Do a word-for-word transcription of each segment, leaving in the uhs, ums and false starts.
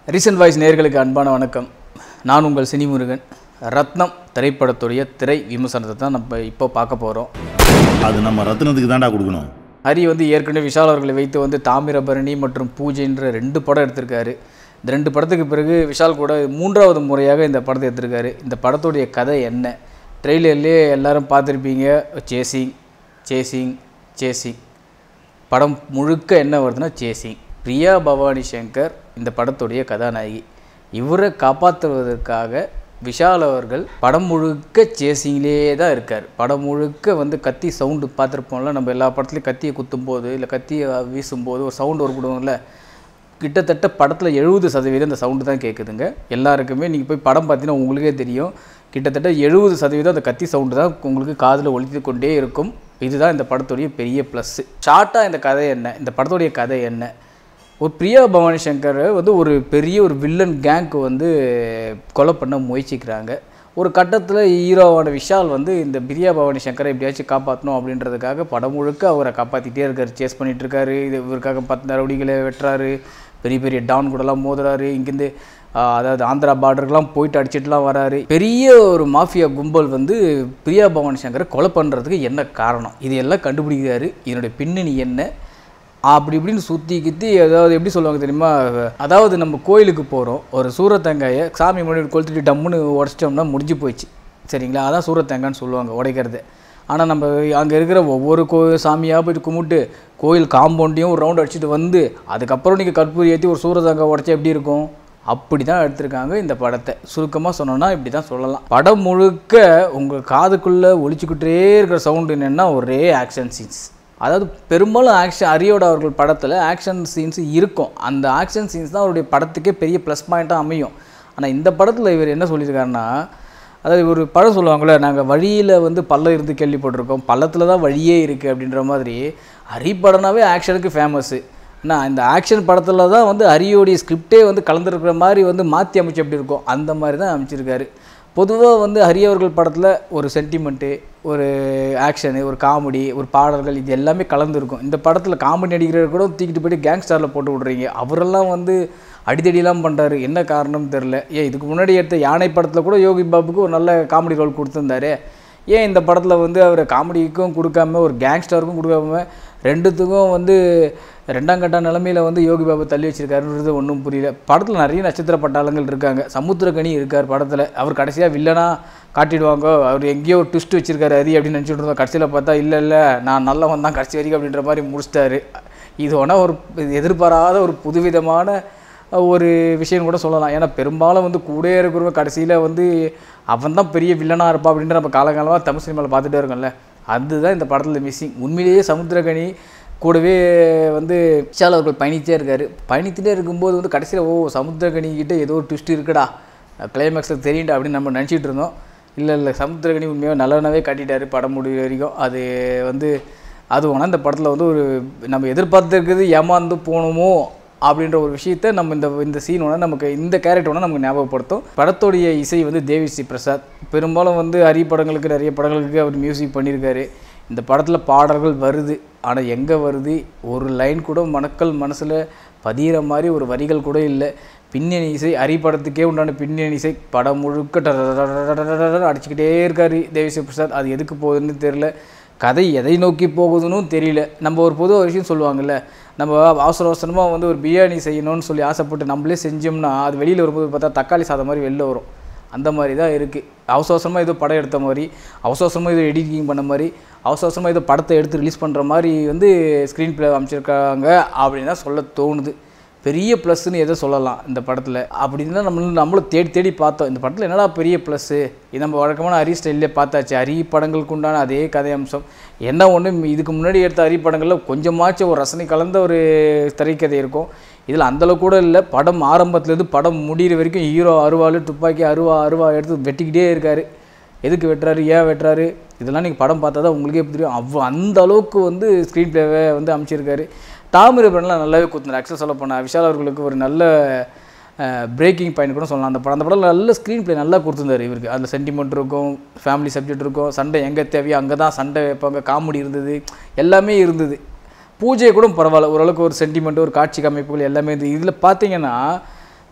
Recent voice நேயர்களுக்கு அன்பான வணக்கம். நான் உங்கள் சினிமுருகன். ரத்னம் திரைப்படத்துடைய திரை விமர்சனத்தை தான் நம்ம இப்போ பார்க்க போகிறோம். அது நம்ம ரத்னத்துக்கு தான்டா கொடுக்கணும். ஹரி வந்து ஏற்கனவே விஷால் அவர்களை வைத்து வந்து தாமிரபரணி மற்றும் பூஜைன்ற ரெண்டு படம் எடுத்திருக்காரு. இந்த ரெண்டு படத்துக்கு பிறகு விஷால் கூட மூன்றாவது முறையாக இந்த படத்தை எடுத்திருக்காரு. இந்த படத்துடைய கதை என்ன? ட்ரெய்லர்லேயே எல்லாரும் பார்த்துருப்பீங்க. சேசிங் சேசிங் சேசிங் படம் முழுக்க என்ன வருதுன்னா சேசிங். பிரியா பவானி சங்கர் இந்த படத்துடைய கதாநாயகி. இவரை காப்பாற்றுவதற்காக விஷால் அவர்கள் படம் முழுக்க சேசிங்லேயே தான் இருக்கார். படம் முழுக்க வந்து கத்தி சவுண்டு பார்த்துருப்போம்ல, நம்ம எல்லா படத்துலையும் கத்தியை குத்தும் போது இல்லை கத்தியை வீசும்போது ஒரு சவுண்டு வரப்படுவோம்ல, கிட்டத்தட்ட படத்தில் எழுபது சதவீதம் இந்த சவுண்டு தான் கேட்குதுங்க. எல்லாருக்குமே நீங்கள் போய் படம் பார்த்தீங்கன்னா உங்களுக்கே தெரியும், கிட்டத்தட்ட எழுபது சதவீதம் அந்த கத்தி சவுண்டு தான் உங்களுக்கு காதில் ஒலித்து கொண்டே இருக்கும். இதுதான் இந்த படத்துடைய பெரிய ப்ளஸ்ஸு. ஷார்ட்டாக இந்த கதை என்ன, இந்த படத்துடைய கதை என்ன? ஒரு பிரியா பவானி சங்கர் வந்து ஒரு பெரிய ஒரு வில்லன் கேங்க்கு வந்து கொலை பண்ண முயற்சிக்கிறாங்க. ஒரு கட்டத்தில் ஹீரோவான விஷால் வந்து இந்த பிரியா பவானி சங்கரை எப்படியாச்சும் காப்பாற்றணும் அப்படின்றதுக்காக படம் முழுக்க அவரை காப்பாற்றிக்கிட்டே இருக்கார். சேஸ் பண்ணிகிட்டு இருக்காரு. இது இவருக்காக பத்து நடவடிக்கைகளை வெட்டுறாரு. பெரிய பெரிய டான் கூடலாம் மோதுறாரு. இங்கேருந்து அதாவது ஆந்திரா பார்டருக்கெலாம் போயிட்டு அடிச்சிட்டுலாம் வராரு. பெரிய ஒரு மாஃபியா கும்பல் வந்து பிரியா பவானி சங்கரை கொலை பண்ணுறதுக்கு என்ன காரணம், இது எல்லாம் கண்டுபிடிக்கிறாரு. இதனுடைய பின்னணி என்ன அப்படி இப்படின்னு சுற்றி கித்தி அதாவது எப்படி சொல்லுவாங்க தெரியுமா, அதாவது நம்ம கோயிலுக்கு போகிறோம், ஒரு சூரத்தங்காயை சாமி முன்னாடி கொளுத்துட்டு டம்முன்னு உடச்சிட்டோம்னா முடிஞ்சு போயிடுச்சு, சரிங்களா? அதான் சூரத்தங்கான்னு சொல்லுவாங்க, உடைக்கிறது. ஆனால் நம்ம அங்கே இருக்கிற ஒவ்வொரு கோ சாமியாக போய்ட்டு கும்பிட்டு கோயில் காம்பவுண்டையும் ஒரு ரவுண்ட் அடிச்சுட்டு வந்து அதுக்கப்புறம் நீங்கள் கற்பூரி ஏற்றி ஒரு சூரத்தங்காய் உடச்சா எப்படி இருக்கும்? அப்படி தான் எடுத்திருக்காங்க இந்த படத்தை. சுருக்கமாக சொன்னோன்னா இப்படி தான் சொல்லலாம். படம் முழுக்க உங்கள் காதுக்குள்ளே ஒழிச்சுக்கிட்டே இருக்கிற சவுண்டு என்னென்னா ஒரே ஆக்ஷன் சீன்ஸ். அதாவது பெரும்பாலும் ஆக்ஷன் ஹரியோட அவர்கள் படத்தில் ஆக்ஷன் சீன்ஸ் இருக்கும். அந்த ஆக்ஷன் சீன்ஸ் தான் அவருடைய படத்துக்கே பெரிய ப்ளஸ் பாயிண்ட்டாக அமையும். ஆனால் இந்த படத்தில் இவர் என்ன சொல்லியிருக்காருன்னா, அதாவது ஒரு படம் சொல்லுவாங்களே, நாங்கள் வழியில் வந்து பள்ளம் இருந்து கேள்விப்பட்டிருக்கோம், பள்ளத்தில் தான் வழியே இருக்குது அப்படின்ற மாதிரி ஹரி படம்னாவே ஆக்ஷனுக்கு ஃபேமஸ்ஸு. ஆனால் இந்த ஆக்ஷன் படத்தில் தான் வந்து ஹரியோடைய ஸ்கிரிப்டே வந்து கலந்துருக்கிற மாதிரி வந்து மாற்றி அமைச்சு எப்படி இருக்கும் அந்த மாதிரி தான் அமைச்சிருக்காரு. பொதுவாக வந்து ஹரி அவர்கள் படத்தில் ஒரு சென்டிமெண்ட்டு, ஒரு ஆக்ஷனு, ஒரு காமெடி, ஒரு பாடல்கள், இது எல்லாமே கலந்துருக்கும். இந்த படத்தில் காமெடி நடிகர்கள் கூட தூக்கிட்டு போய்ட்டு கேங்ஸ்டாரில் போட்டு விட்றீங்க. அவரெல்லாம் வந்து அடித்தடியெல்லாம் பண்ணுறாரு. என்ன காரணம்னு தெரில. ஏன் இதுக்கு முன்னாடி எடுத்த யானை படத்தில் கூட யோகி பாபுக்கு ஒரு நல்ல காமெடி ரோல் கொடுத்துருந்தாரு. ஏன் இந்த படத்தில் வந்து அவர் காமெடிக்கும் கொடுக்காம ஒரு கேங்ஸ்டாருக்கும் கொடுக்காம ரெண்டுத்துக்கும் வந்து ரெண்டாம் கட்ட நிலமையில் வந்து யோகி பாபு தள்ளி வச்சிருக்காருன்றது ஒன்றும் புரியல. படத்தில் நிறைய நட்சத்திர பட்டாளங்கள் இருக்காங்க. சமுத்திரக்கனி இருக்கார் படத்தில். அவர் கடைசியாக வில்லனாக காட்டிடுவாங்க, அவர் எங்கேயோ ஒரு ட்விஸ்ட் வச்சிருக்காரு அது அப்படின்னு நினச்சிட்டு இருந்தோம். கடைசியில் பார்த்தா இல்லை இல்லை நான் நல்லா வந்தான் கடைசி வரைக்கும் அப்படின்ற மாதிரி முடிச்சிட்டாரு. இது ஒன்றா ஒரு எதிர்பாராத ஒரு புதுவிதமான ஒரு விஷயம் கூட சொல்லலாம். ஏன்னா பெரும்பாலும் வந்து கூட இருக்கிறவங்க கடைசியில் வந்து அவன் தான் பெரிய வில்லனாக இருப்பா அப்படின்ற நம்ம காலகாலமாக தமிழ் சினிமாவில் பார்த்துட்டே இருக்கோம்ல, அதுதான் இந்த படத்தில் மிஸ்ஸிங். உண்மையிலேயே சமுத்திரக்கனி கூடவே வந்து விஷால் அவர்கள் பயணித்தே இருக்கார். பயணித்துட்டே இருக்கும்போது வந்து கடைசியில் ஓ சமுத்திரக்கனிக்கிட்ட ஏதோ ஒரு ட்விஸ்ட் இருக்குடா, கிளைமேக்ஸில் தெரியுண்டா அப்படின்னு நம்ம நினச்சிட்டு இருந்தோம். இல்லை இல்லை சமுத்திரக்கனி உண்மையாக நல்லவனாவே காட்டிட்டார் படம் முடிவு வரைக்கும். அது வந்து அது வேணால் இந்த படத்தில் வந்து ஒரு நம்ம எதிர்பார்த்துருக்குது ஏமாந்து போகணுமோ அப்படின்ற ஒரு விஷயத்தை நம்ம இந்த இந்த சீன் ஒன்று நமக்கு இந்த கேரக்டர் ஒன்று நமக்கு ஞாபகப்படுத்தும். படத்துடைய இசை வந்து தேவிஸ்ரீ பிரசாத். பெரும்பாலும் வந்து ஹரி படங்களுக்கு நிறைய படங்களுக்கு அவர் மியூசிக் பண்ணியிருக்காரு. இந்த படத்தில் பாடல்கள் வருது, ஆனால் எங்கே வருது, ஒரு லைன் கூட மக்கள் மனசில் பதிகிற மாதிரி ஒரு வரிகள் கூட இல்லை. பின்னணி இசை ஹரி படத்துக்கே உண்டான பின்னணி இசை படம் முழுக்க அடிச்சுக்கிட்டே இருக்கார் தேவிஸ்ரீ பிரசாத். அது எதுக்கு போகுதுன்னு தெரில, கதை எதை நோக்கி போகுதுன்னு தெரியல. நம்ம ஒரு பொது ஒரு விஷயம் சொல்லுவாங்கள்ல, நம்ம அவசர அவசரமாக வந்து ஒரு பிரியாணி செய்யணும்னு சொல்லி ஆசைப்பட்டு நம்மளே செஞ்சோம்னா அது வெளியில் வரும்போது பார்த்தா தக்காளி சாதம் மாதிரி வெளில வரும். அந்த மாதிரி தான் இருக்குது. அவசர அவசரமாக ஏதோ படம் எடுத்த மாதிரி, அவசர அவசரமாக ஏதோ எடிட்டிங் பண்ண மாதிரி, அவசர அவசரமாக ஏதோ படத்தை எடுத்து ரிலீஸ் பண்ணுற மாதிரி வந்து ஸ்க்ரீன் ப்ளே அமைச்சிருக்காங்க அப்படின்னு தான் சொல்ல தோணுது. பெரிய ப்ளஸ்ன்னு எதை சொல்லலாம் இந்த படத்தில் அப்படின்னு தான் நம்ம நம்மளும் தேடி தேடி பார்த்தோம். இந்த படத்தில் என்னடா பெரிய ப்ளஸ்ஸு, இது நம்ம வழக்கமான ஹரி ஸ்டைல்லே பார்த்தாச்சு. ஹரி படங்களுக்கு உண்டான அதே கதை அம்சம் என்ன ஒன்று, இதுக்கு முன்னாடி எடுத்த ஹரி படங்களில் கொஞ்சமாச்சும் ஒரு ரசனை கலந்த ஒரு திரைக்கதை இருக்கும். இதில் அந்தளவு கூட இல்லை. படம் ஆரம்பத்துலேருந்து படம் முடிகிற வரைக்கும் ஹீரோ அருவாள் துப்பாக்கி அருவா அருவா எடுத்து வெட்டிக்கிட்டே இருக்கார். எதுக்கு வெட்டுறாரு, ஏன் வெட்டுறாரு, இதெல்லாம் நீங்கள் படம் பார்த்தா தான் உங்களுக்கே தெரியும். அவ்வளோ அந்த அளவுக்கு வந்து ஸ்க்ரீன் ப்ளேவை வந்து அமைச்சிருக்காரு. தாமிரபரணிலாம் நல்லாவே கொடுத்துருந்தார். ஆக்சுவலாக சொல்ல போனால் விஷால் அவர்களுக்கு ஒரு நல்ல பிரேக்கிங் பாயிண்ட் கூட சொல்லலாம். அந்த படம் அந்த படம் நல்ல ஸ்க்ரீன் ப்ளே நல்லா கொடுத்துருந்தார் இவருக்கு. அதில் சென்டிமெண்ட் இருக்கும், ஃபேமிலி சப்ஜெக்ட் இருக்கும், சண்டை எங்கே தேவையோ அங்கே தான் சண்டை வைப்பாங்க, காமெடி இருந்தது, எல்லாமே இருந்தது. பூஜை கூட பரவாயில்ல, ஓரளவுக்கு ஒரு சென்டிமெண்ட், ஒரு காட்சி அமைப்புகள் எல்லாமே இருந்தது. இதில் பார்த்தீங்கன்னா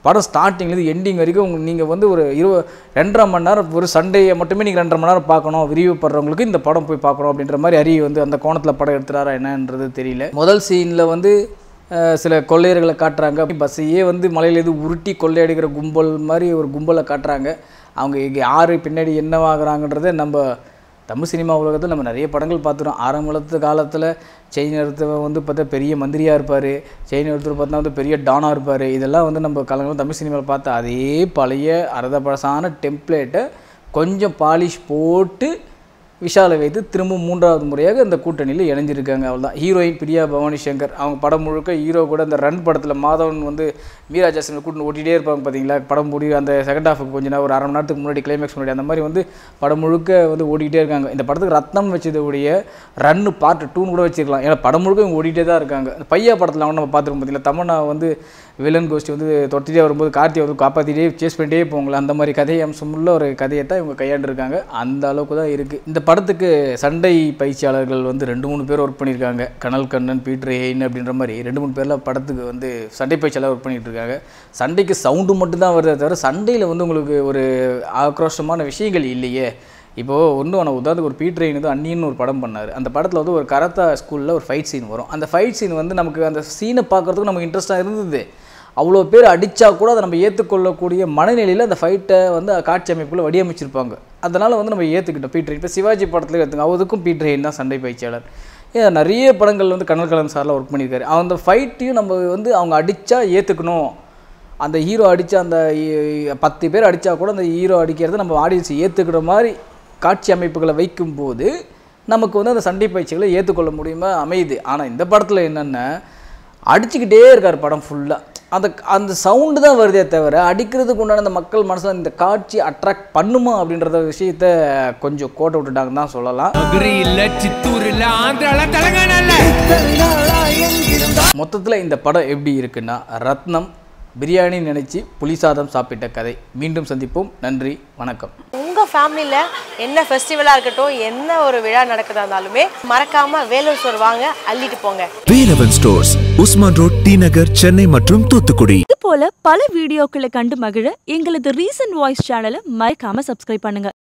படம் ஸ்டார்டிங்லேருந்து எண்டிங் வரைக்கும் உங்களுக்கு நீங்கள் வந்து ஒரு இருபது ரெண்டரை மணி நேரம் ஒரு சண்டேயை மட்டுமே நீங்கள் ரெண்டரை மணி நேரம் பார்க்கணும் விரிவுபடுறவங்களுக்கு இந்த படம் போய் பார்க்கணும் அப்படின்ற மாதிரி அறி வந்து அந்த கோணத்தில் படம் எடுத்துறாரா என்னன்றது தெரியல. முதல் சீனில் வந்து சில கொள்ளையர்களை காட்டுறாங்க. பஸ்ஸையே வந்து மலையிலேருந்து உருட்டி கொள்ளையடிக்கிற கும்பல் மாதிரி ஒரு கும்பலை காட்டுறாங்க. அவங்க யார் பின்னாடி என்னவாகிறாங்கன்றதை நம்ம தமிழ் சினிமா உலகத்தில் நம்ம நிறைய படங்கள் பார்த்துறோம். ஆரம்பத்து காலத்தில் செயின் எடுத்தவன் வந்து பார்த்தா பெரிய மந்திரியாக இருப்பார், செயின் எடுத்துகிட்டு பார்த்தா வந்து பெரிய டானாக இருப்பார். இதெல்லாம் வந்து நம்ம காலங்களும் தமிழ் சினிமாவில் பார்த்தா அதே பழைய அறுத பழசான டெம்ப்ளேட்டை கொஞ்சம் பாலிஷ் போட்டு விஷாலை வைத்து திரும்ப மூன்றாவது முறையாக இந்த கூட்டணியில் இணைஞ்சிருக்காங்க. அவ்வளோதான். ஹீரோயின் பிரியா பவானி சங்கர் அவங்க படம் முழுக்க ஹீரோ கூட அந்த ரன் படத்தில் மாதவன் வந்து மீரா ஜாஸ்மினை கூட்டின்னு ஓட்டிகிட்டே இருப்பாங்க பார்த்தீங்களா. படம் முடிவு அந்த செகண்ட் ஹாஃபுக்கு கொஞ்சம் நேரம் ஒரு அரை மணி நேரத்துக்கு முன்னாடி கிளைமேக்ஸ் முன்னாடி அந்த மாதிரி வந்து படம் முழுக்க வந்து ஓடிக்கிட்டே இருக்காங்க. இந்த படத்துக்கு ரத்னம் வச்சதுடைய ரன்னு பார்ட் டூன்னு கூட வச்சுருக்கலாம். ஏன்னா படம் முழுக்க இவங்க ஓடிட்டே தான் இருக்காங்க. பையா படத்தில் அவங்க நம்ம பார்த்துருக்கோம் பார்த்தீங்களா. தமன்னா வந்து வில்லன் கோஷ்டி வந்து தொட்டிகிட்டே வரும்போது கார்த்தியை வந்து காப்பாற்றிட்டே சேஸ் பண்ணிட்டே போங்களா. அந்த மாதிரி கதை அம்சமுள்ள ஒரு கதையை தான் இவங்க கையாண்டுருக்காங்க. அந்த அளவுக்கு தான் இருக்குது. இந்த படத்துக்கு சண்டை பயிற்சியாளர்கள் வந்து ரெண்டு மூணு பேர் ஒர்க் பண்ணியிருக்காங்க. கனல் கண்ணன், பீட்டர் ஹெயின் அப்படின்ற மாதிரி ரெண்டு மூணு பேரில் படத்துக்கு வந்து சண்டை பயிற்சியாளர் ஒர்க் பண்ணிகிட்டு இருக்காங்க. சண்டைக்கு சவுண்டு மட்டும்தான் வருதே தவிர சண்டையில் வந்து உங்களுக்கு ஒரு ஆக்ரோஷமான விஷயங்கள் இல்லையே. இப்போது ஒன்றும் ஆனால் உதாரணத்துக்கு ஒரு பீட்டர் ஹெயின் வந்து அன்னின்னு ஒரு படம் பண்ணார். அந்த படத்தில் வந்து ஒரு கராத்தா ஸ்கூலில் ஒரு ஃபைட் சீன் வரும். அந்த ஃபைட் சீன் வந்து நமக்கு அந்த சீனை பார்க்குறதுக்கு நமக்கு இன்ட்ரெஸ்ட்டாக இருந்தது. அவ்வளோ பேர் அடித்தா கூட அதை நம்ம ஏற்றுக்கொள்ளக்கூடிய மனநிலையில் அந்த ஃபைட்டை வந்து காட்சி அமைப்புக்குள்ளே வடிவமைச்சிருப்பாங்க. அதனால் வந்து நம்ம ஏற்றுக்கிட்டோம். பீட்டர் இப்போ சிவாஜி படத்தில் எடுத்துங்க, அவருக்கும் பீட்டர் ஹெயின் தான் சண்டை பயிற்சியாளர். ஏன் நிறைய படங்கள் வந்து கனல் கலன் சார்லாம் ஒர்க் பண்ணியிருக்காரு. அந்த ஃபைட்டையும் நம்ம வந்து அவங்க அடித்தா ஏற்றுக்கணும். அந்த ஹீரோ அடித்தா அந்த பத்து பேர் அடித்தா கூட அந்த ஹீரோ அடிக்கிறத நம்ம ஆடியன்ஸ் ஏற்றுக்கிற மாதிரி காட்சி அமைப்புகளை வைக்கும்போது நமக்கு வந்து அந்த சண்டை பயிற்சிகளை ஏற்றுக்கொள்ள முடியுமா அமையுது. ஆனால் இந்த படத்தில் என்னென்னா அடிச்சுக்கிட்டே இருக்கார் படம் ஃபுல்லாக. அந்த அந்த சவுண்டு தான் வருதே தவிர அடிக்கிறதுக்கு உண்டான அந்த மக்கள் மனசில் இந்த காட்சி அட்ராக்ட் பண்ணுமா அப்படின்றத விஷயத்த கொஞ்சம் கோட்டை விட்டுட்டாங்கன்னு தான் சொல்லலாம். மொத்தத்தில் இந்த படம் எப்படி இருக்குன்னா ரத்னம் பிரியாணி நினைச்சு புளிசாதம் சாப்பிட்ட கதை. மீண்டும் சந்திப்போம். நன்றி, வணக்கம். உங்கள் ஃபேமிலியில் என்ன ஃபெஸ்டிவலாக இருக்கட்டும், என்ன ஒரு விழா நடக்குதா இருந்தாலுமே மறக்காமல் வேலூர் ஸ்டோர் வாங்க, அள்ளிட்டு போங்க. வேலவன் ஸ்டோர்ஸ், உஸ்மான் ரோட், டி நகர், சென்னை மற்றும் தூத்துக்குடி. இது போல பல வீடியோக்களை கண்டு மகிழ எங்களது ரீசன்ட் வாய்ஸ் சேனலை மறக்காம சப்ஸ்கிரைப் பண்ணுங்க.